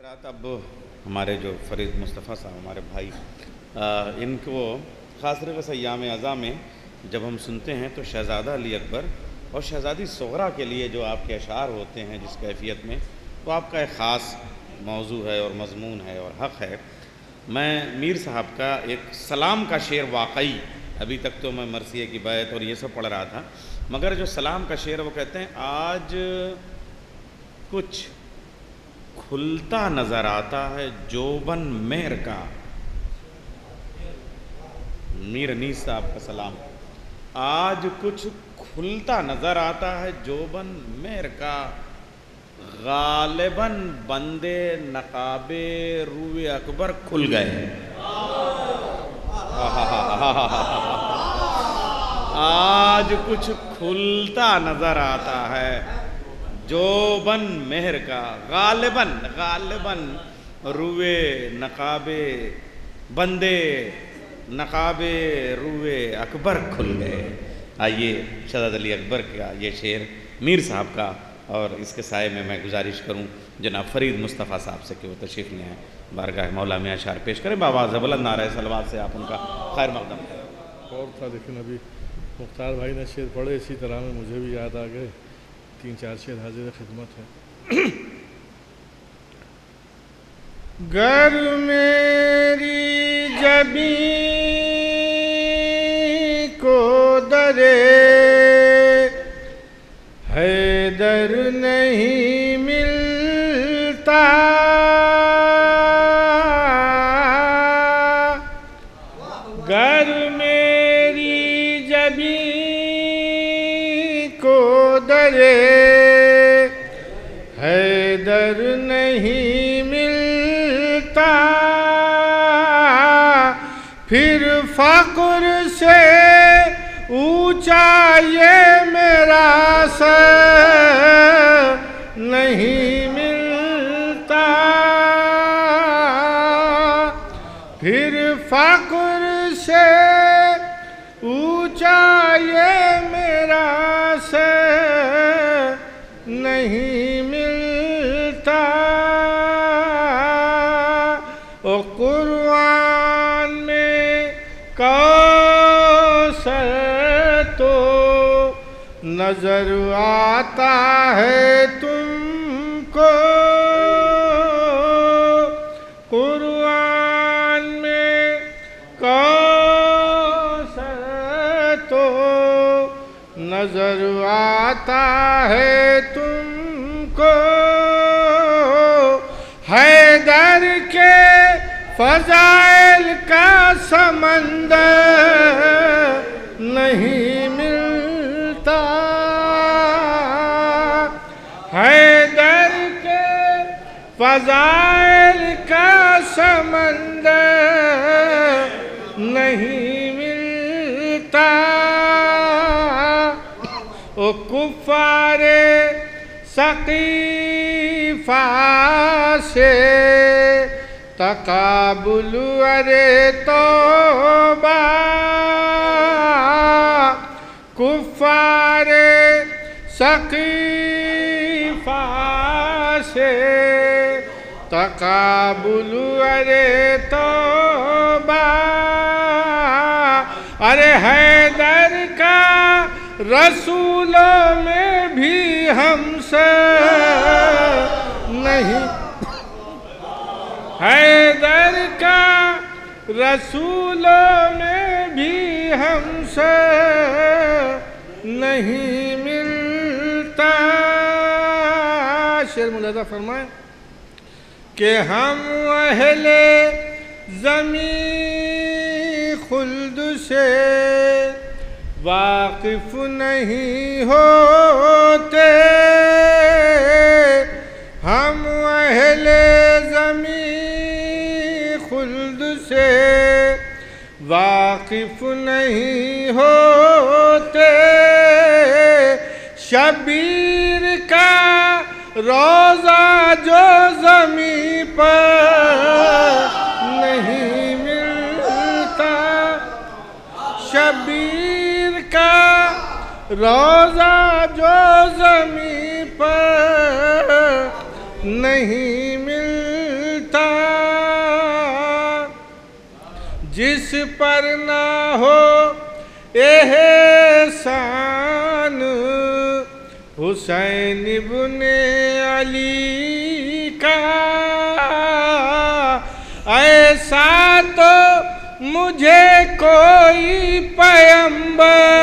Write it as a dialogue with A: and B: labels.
A: حضرات اب ہمارے جو فرید مصطفیٰ صاحب ہمارے بھائی ان کو خاص طریقے سے ایام اعزاء میں جب ہم سنتے ہیں تو شہزادہ علی اکبر اور شہزادی صغرا کے لیے جو آپ کے اشعار ہوتے ہیں جس کیفیت میں، تو آپ کا ایک خاص موضوع ہے اور مضمون ہے اور حق ہے۔ میں میر صاحب کا ایک سلام کا شعر واقعی ابھی تک تو میں مرثیے کی بیعت اور یہ سب پڑھ رہا تھا، مگر جو سلام کا شعر وہ کہتے ہیں آج کچھ کھلتا نظر آتا ہے جوبن مہر کا۔ میر انیس صاحب کا سلام، آج کچھ کھلتا نظر آتا ہے جوبن مہر کا، غالباً بندے نقاب روئے اکبر کھل گئے۔ آج کچھ کھلتا نظر آتا ہے جوبن مہر کا، غالباً روئے نقاب بندے نقاب روئے اکبر کھل گئے۔ آئیے شہزادہ علی اکبر کا یہ شعر میر صاحب کا، اور اس کے سائے میں گزارش کروں جناب فرید مصطفیٰ صاحب سے کہ وہ تشریف لے آئیں، بارگاہ مولا میں اشعار پیش کریں، بآواز بلند نعرہ صلوات سے آپ ان کا خیر مقدم کریں۔
B: اور تھا لیکن ابھی مختار بھائی نے شعر پڑھے، اسی طرح میں مجھے بھی یاد آ گئے، 3-4 شعر حاضر خدمت ہے۔ گر میری جبیں کو درے حیدر نہیں ملتا، گر میری جبیں کو درے حیدر نہیں ملتا، پھر فقر سے اونچا یہ میرا سر نہیں ملتا، پھر فقر سے اونچا یہ میرا سر نہیں ملتا۔ او قرآن میں کوثر تو نظر آتا ہے تم کو، قرآن میں کوثر تو نظر آتا ہے تم کو، حیدر کے فضائل کا سمندر نہیں ملتا، حیدر کے فضائل کا سمندر نہیں ملتا۔ او کفار ثقیفہ سے تقابل ارے توبہ، کفار ثقیفہ سے تقابل ارے توبہ، ارے حیدر کا رسولوں میں بھی ہم سے نہیں، حیدر کا رسولوں میں بھی ہم سے نہیں ملتا۔ شعر ملاحظہ فرمائیں کہ ہم اہل زمین خلد سے واقف نہیں ہوتے، ہم اہل زمین خلد سے واقف نہیں ہوتے، شبیر کا روضہ جو زمین پر نہیں ملتا، شبیر کا روضہ جو زمین پر نہیں ملتا۔
C: جس پر نہ ہو احسان حسین ابن علی کا، ایسا تو مجھے کوئی پیغمبر